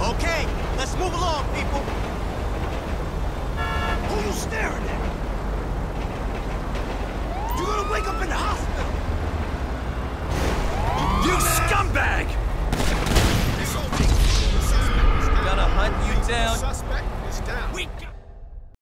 Okay, let's move along, people. Who you staring at? You're gonna wake up in the hospital. You scumbag! Gonna hunt you down. Suspect is down. We got